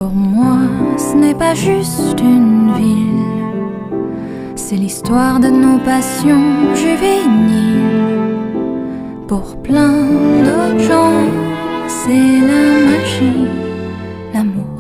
Pour moi, ce n'est pas juste une ville, c'est l'histoire de nos passions juvéniles. Pour plein d'autres gens, c'est la magie, l'amour.